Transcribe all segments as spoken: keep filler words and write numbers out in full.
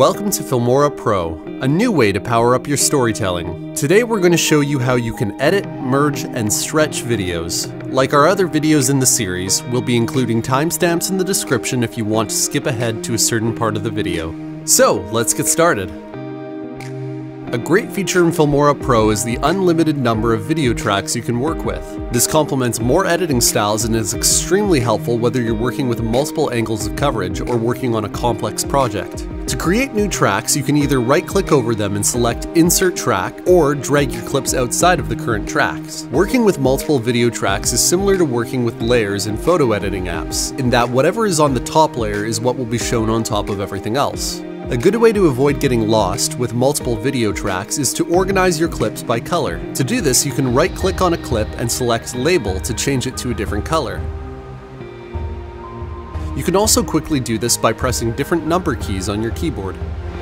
Welcome to Filmora Pro, a new way to power up your storytelling. Today we're going to show you how you can edit, merge, and stretch videos. Like our other videos in the series, we'll be including timestamps in the description if you want to skip ahead to a certain part of the video. So, let's get started. A great feature in Filmora Pro is the unlimited number of video tracks you can work with. This complements more editing styles and is extremely helpful whether you're working with multiple angles of coverage or working on a complex project. To create new tracks, you can either right-click over them and select Insert Track, or drag your clips outside of the current tracks. Working with multiple video tracks is similar to working with layers in photo editing apps, in that whatever is on the top layer is what will be shown on top of everything else. A good way to avoid getting lost with multiple video tracks is to organize your clips by color. To do this, you can right-click on a clip and select Label to change it to a different color. You can also quickly do this by pressing different number keys on your keyboard.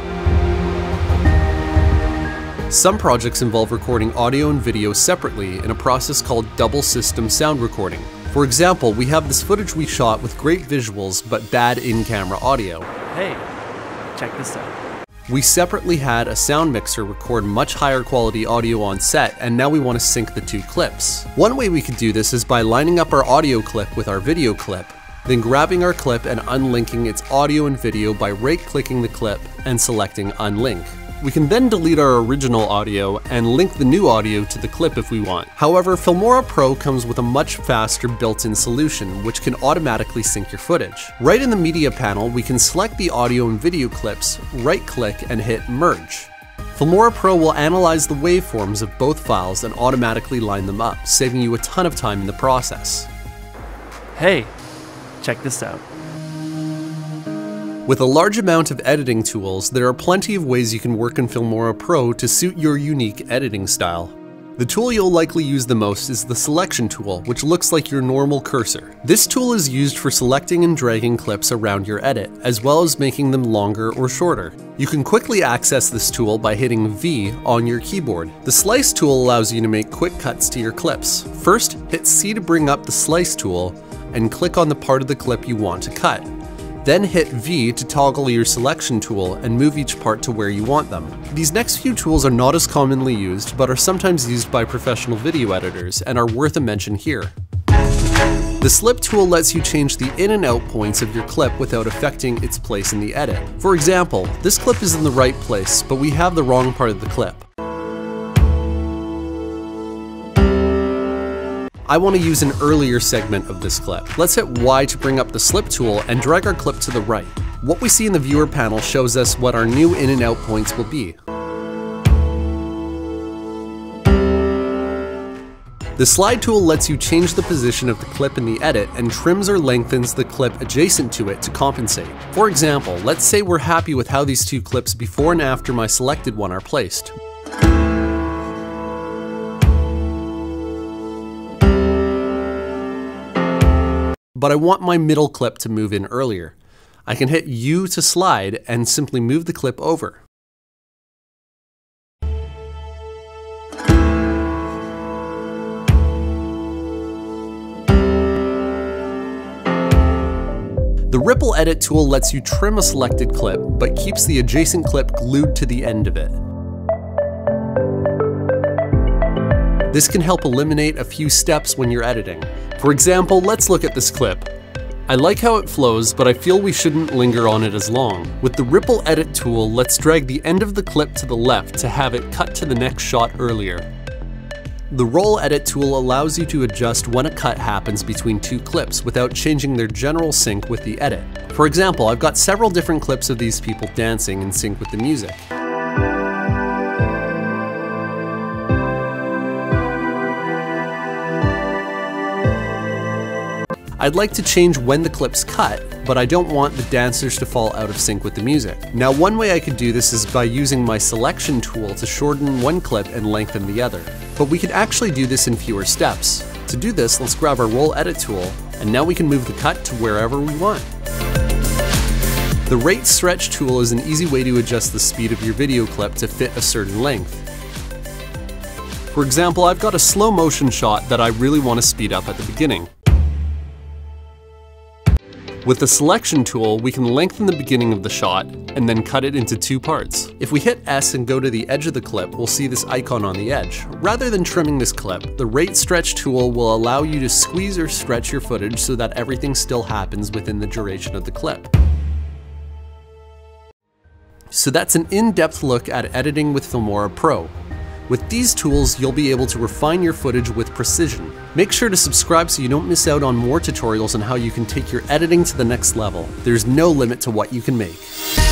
Some projects involve recording audio and video separately in a process called double system sound recording. For example, we have this footage we shot with great visuals but bad in-camera audio. Hey, check this out. We separately had a sound mixer record much higher quality audio on set, and now we want to sync the two clips. One way we could do this is by lining up our audio clip with our video clip, then grabbing our clip and unlinking its audio and video by right-clicking the clip and selecting Unlink. We can then delete our original audio and link the new audio to the clip if we want. However, Filmora Pro comes with a much faster built-in solution which can automatically sync your footage. Right in the media panel, we can select the audio and video clips, right-click and hit Merge. Filmora Pro will analyze the waveforms of both files and automatically line them up, saving you a ton of time in the process. Hey, check this out. With a large amount of editing tools, there are plenty of ways you can work in Filmora Pro to suit your unique editing style. The tool you'll likely use the most is the Selection tool, which looks like your normal cursor. This tool is used for selecting and dragging clips around your edit, as well as making them longer or shorter. You can quickly access this tool by hitting V on your keyboard. The Slice tool allows you to make quick cuts to your clips. First, hit C to bring up the Slice tool, and click on the part of the clip you want to cut. Then hit V to toggle your Selection tool and move each part to where you want them. These next few tools are not as commonly used, but are sometimes used by professional video editors and are worth a mention here. The Slip tool lets you change the in and out points of your clip without affecting its place in the edit. For example, this clip is in the right place, but we have the wrong part of the clip. I want to use an earlier segment of this clip. Let's hit Y to bring up the Slip tool and drag our clip to the right. What we see in the viewer panel shows us what our new in and out points will be. The Slide tool lets you change the position of the clip in the edit and trims or lengthens the clip adjacent to it to compensate. For example, let's say we're happy with how these two clips before and after my selected one are placed. But I want my middle clip to move in earlier. I can hit U to slide and simply move the clip over. The Ripple Edit tool lets you trim a selected clip, but keeps the adjacent clip glued to the end of it. This can help eliminate a few steps when you're editing. For example, let's look at this clip. I like how it flows, but I feel we shouldn't linger on it as long. With the Ripple Edit tool, let's drag the end of the clip to the left to have it cut to the next shot earlier. The Roll Edit tool allows you to adjust when a cut happens between two clips without changing their general sync with the edit. For example, I've got several different clips of these people dancing in sync with the music. I'd like to change when the clip's cut, but I don't want the dancers to fall out of sync with the music. Now, one way I could do this is by using my Selection tool to shorten one clip and lengthen the other. But we could actually do this in fewer steps. To do this, let's grab our Roll Edit tool, and now we can move the cut to wherever we want. The Rate Stretch tool is an easy way to adjust the speed of your video clip to fit a certain length. For example, I've got a slow motion shot that I really want to speed up at the beginning. With the selection tool, we can lengthen the beginning of the shot and then cut it into two parts. If we hit S and go to the edge of the clip, we'll see this icon on the edge. Rather than trimming this clip, the rate stretch tool will allow you to squeeze or stretch your footage so that everything still happens within the duration of the clip. So that's an in-depth look at editing with Filmora Pro. With these tools, you'll be able to refine your footage with precision. Make sure to subscribe so you don't miss out on more tutorials on how you can take your editing to the next level. There's no limit to what you can make.